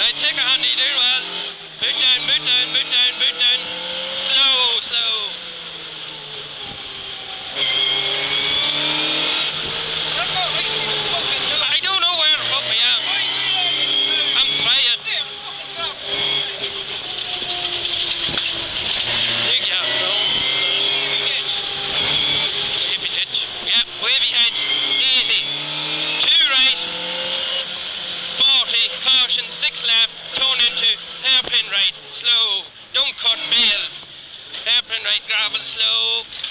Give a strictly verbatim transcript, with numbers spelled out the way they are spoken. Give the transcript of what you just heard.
Right, take a hand, you're doing well. Boot down, boot down, boot down, boot down. Slow, slow. I don't know where the fuck we are. I'm trying. There you go. Wavy ditch. Yeah, wavy hedge. eighty. Two right. forty. Caution. Six left. Tone into hairpin right. Slow. Don't cut bales. Hairpin right. Gravel. Slow.